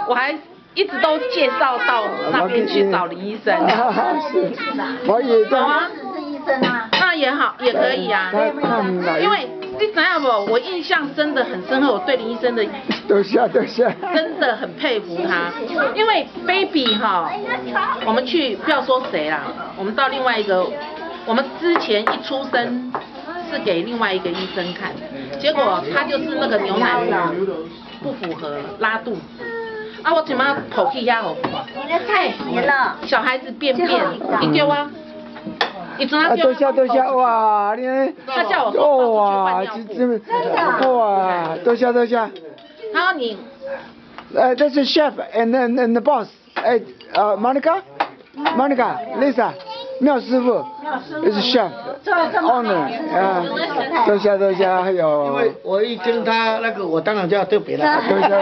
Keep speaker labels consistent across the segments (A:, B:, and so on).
A: 我还一直都介绍到那边去找林医生。
B: 是，我也在。
A: 好啊。
C: 是医生啊。
A: 那也好，也可以啊。因为你知道不？我印象真的很深刻，我对林医生的。
B: 多谢。
A: 真的很佩服他，因为 baby 哈，我们去不要说谁啦，我们到另外一个，我们之前一出生是给另外一个医生看，结果他就是那个牛奶不符合，拉肚子。啊，我怎么跑去压好？
C: 你的太急了。
A: 小孩子便便，你叫啊？
B: 多谢哇！你
A: 他叫我
B: 哇，哇，多谢。
A: 然后你
B: ，this is chef and the boss， Monica Lisa， 妙师傅 ，is chef owner， 多谢，还有。
D: 因为我一听他那个，我当然就要特别了。
B: 多谢。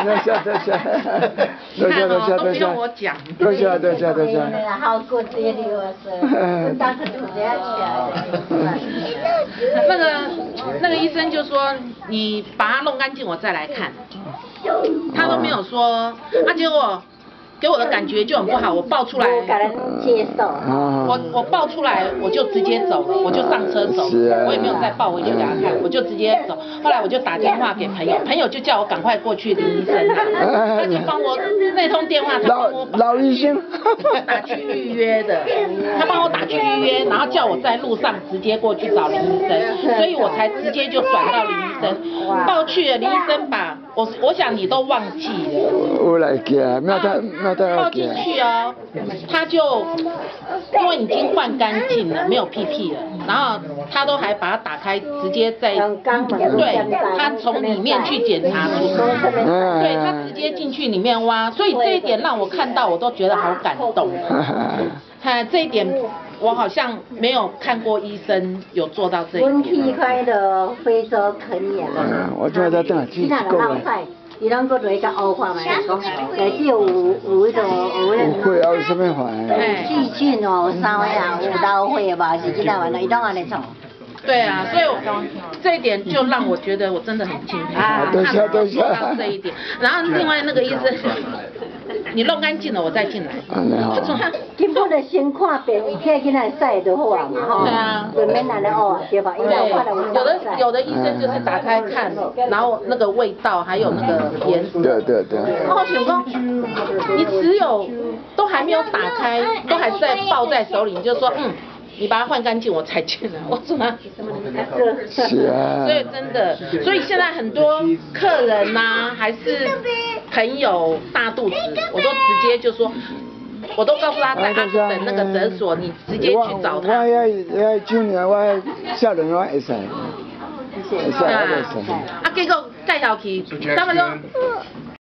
A: 都不用我讲。
B: 多谢。
C: 好过这里我说，当时就这样
A: 那个医生就说你把它弄干净，我再来看。他都没有说，结果给我的感觉就很不好，我抱出来，
C: 不敢接受。
A: 我抱出来我就直接走了，我就上车走了，我也没有再抱回去给他看，我就直接走。后来我就打电话给朋友，朋友就叫我赶快过去林医生他就帮我那通电话，他帮我
B: 老医生
A: 打去预约的，他帮我打去预约，然后叫我在路上直接过去找林医生，所以我才直接就转到林医生，抱去了林医生吧，我想你都忘记了。
B: 我来记啊，没有
A: 抱进去哦，他就因为已经换干净了，没有屁屁了，然后他都还把它打开，直接在对，他从里面去检查出来，对他直接进去里面挖，所以这一点让我看到我都觉得好感动。这一点我好像没有看过医生有做到这一点。
C: 温体开的非洲肯亚。
B: 我就在等去过来。
C: 伊拢搁做一个欧化嘛，讲，内底有迄个
B: 有会有什么款？
C: 细菌哦，有啥呀？有老血吧，是即样玩的，伊拢安尼做。
A: 对啊，所以这一点就让我觉得我真的很敬佩他做到这一点。然后另外那个医生，你弄干净了我再进来。
C: 根本就先看病，伊替囡仔洗就好啊嘛吼。
A: 对啊。
C: 就免安尼哦，对吧？
A: 对，有的医生就是打开看，然后那个味道还有那个颜色。
B: 对。
A: 我想说，你只有都还没有打开，都还在抱在手里，你就说你把它换干净，我才进来。我说
B: 是啊。
A: 所以真的，所以现在很多客人呐，还是朋友大肚子，我都直接就说，我都告诉他在阿斯等那个诊所，你直接去找他。
B: 我今年我少年我会使。
A: 结果介绍去，他们说。